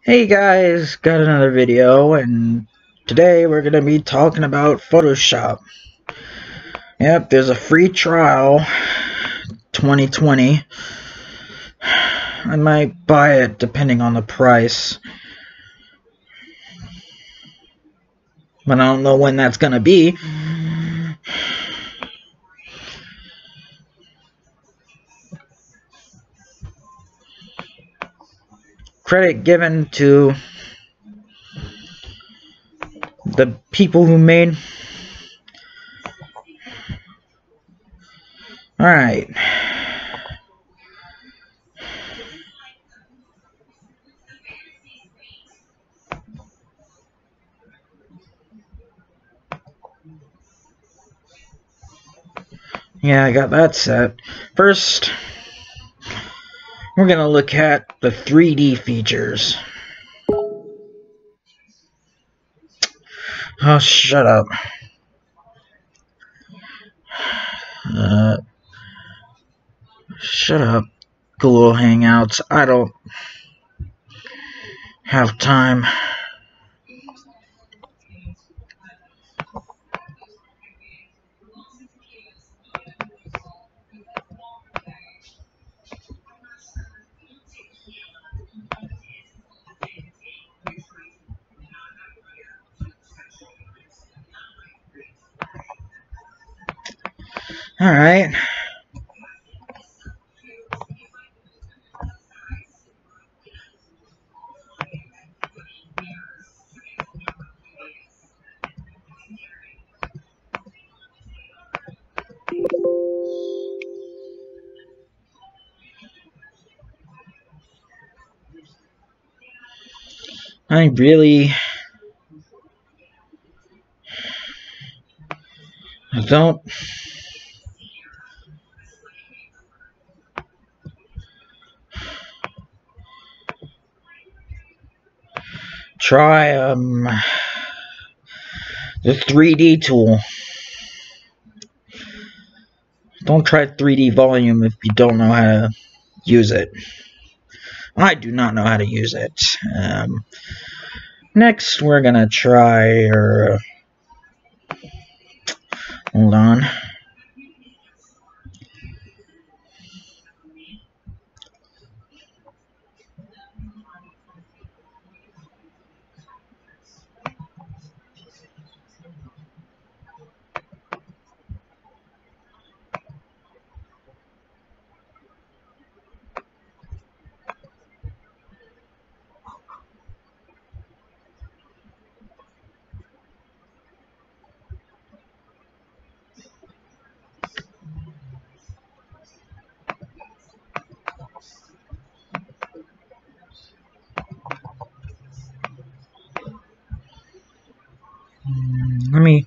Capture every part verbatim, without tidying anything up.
Hey guys, got another video, and today we're going to be talking about Photoshop. Yep, there's a free trial, twenty twenty. I might buy it depending on the price, but I don't know when that's going to be. Credit given to the people who made. Alright. Yeah, I got that set. First, we're going to look at the three D features. Oh, shut up. Uh, shut up, Google Hangouts. I don't have time. Alright. I really I don't try um the three D tool. Don't try three D volume if you don't know how to use it. I do not know how to use it. Um, next, we're gonna try. Or uh, hold on. Let me.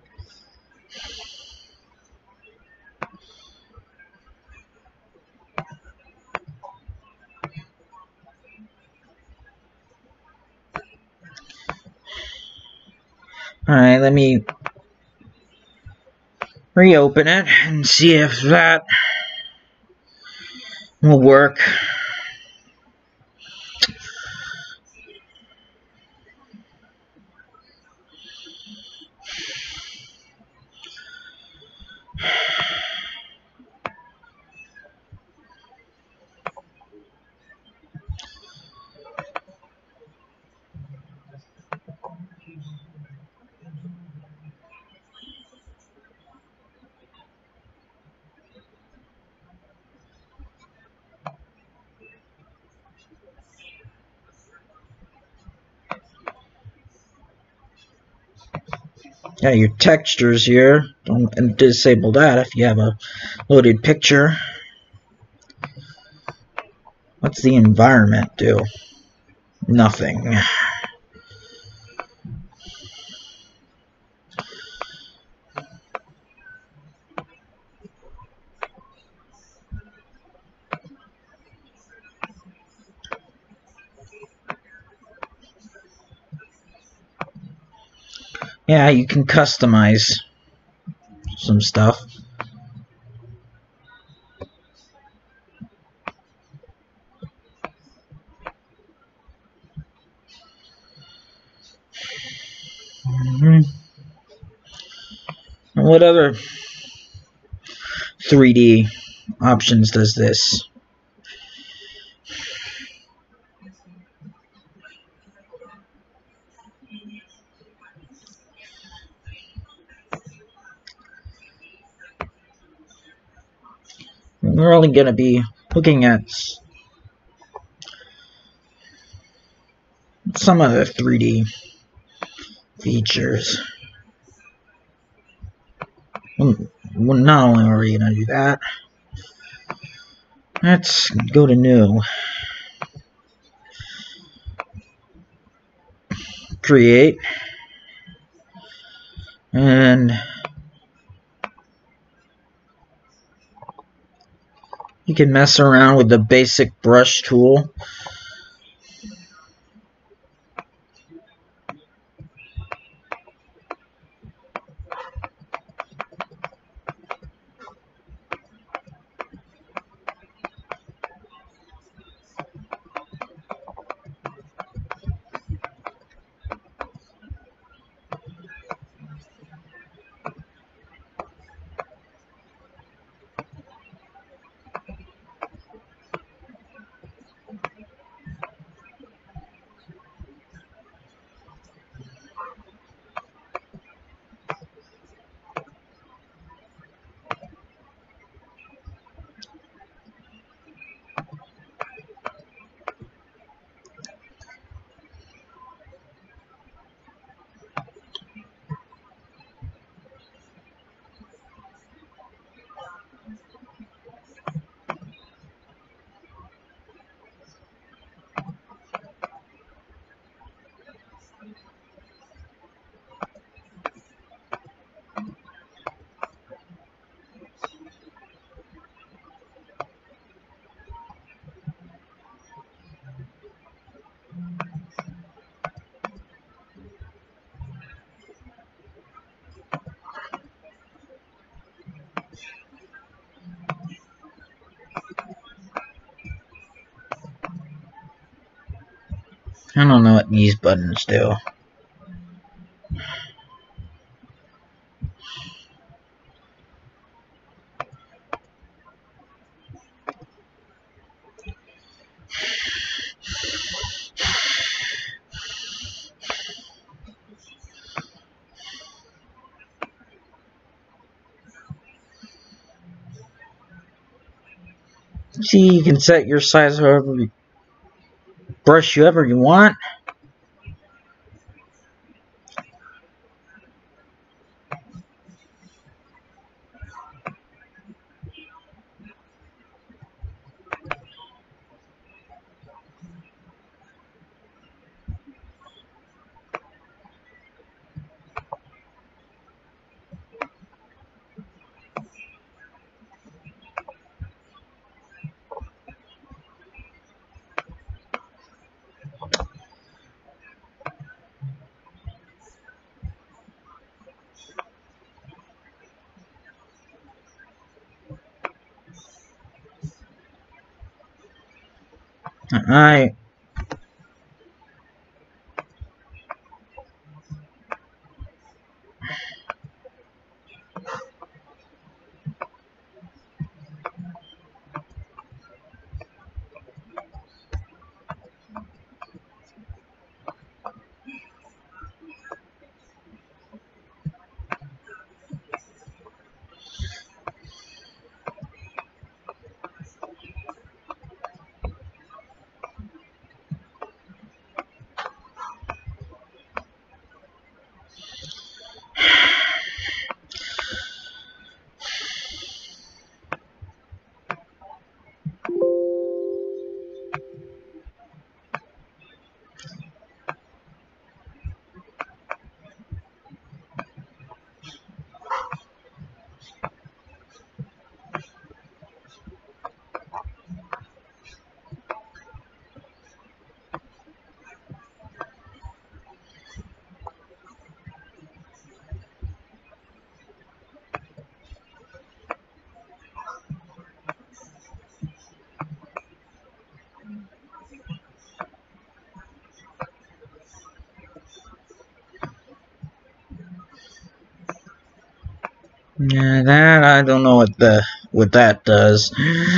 All right, let me reopen it and see if that will work. Yeah, your textures here. Don't disable that if you have a loaded picture. What's the environment do? Nothing. Yeah, you can customize some stuff. Mm-hmm. What other three D options does this? We're only going to be looking at some of the three D features. Well, not only are we going to do that, let's go to new. Create. And you can mess around with the basic brush tool. I don't know what these buttons do. See, you can set your size however you brush you ever you want. Alright. Yeah, that I don't know what the what that does.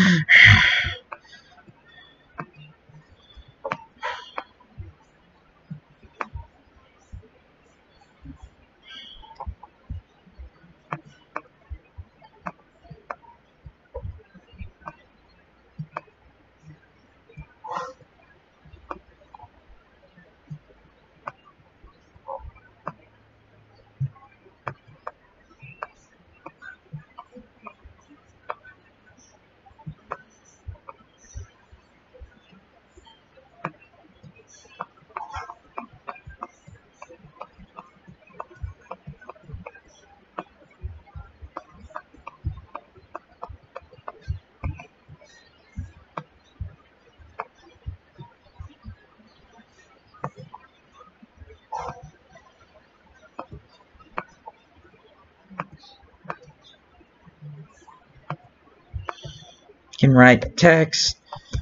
Can write text.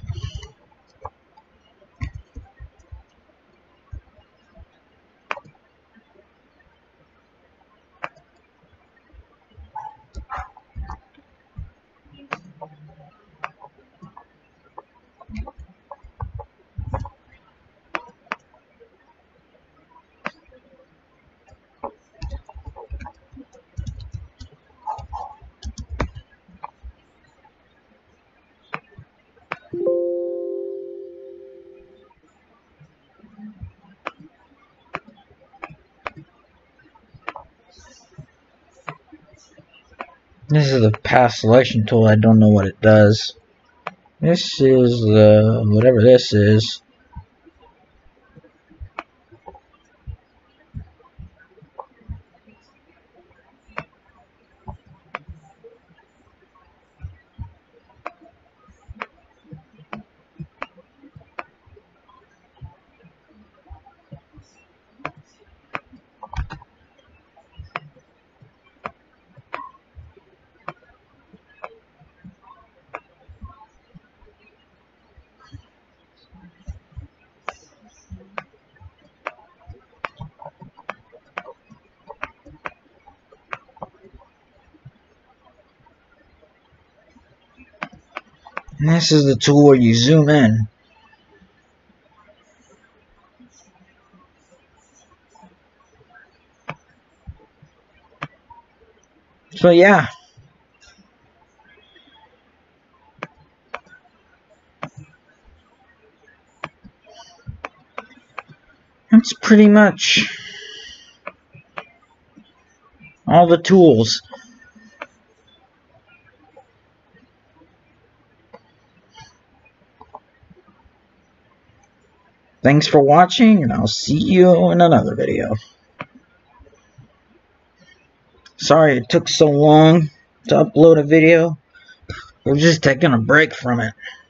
This is the path selection tool. I don't know what it does. This is the whatever this is. And this is the tool where you zoom in. So yeah. That's pretty much all the tools. Thanks for watching, and I'll see you in another video. Sorry it took so long to upload a video. We're just taking a break from it.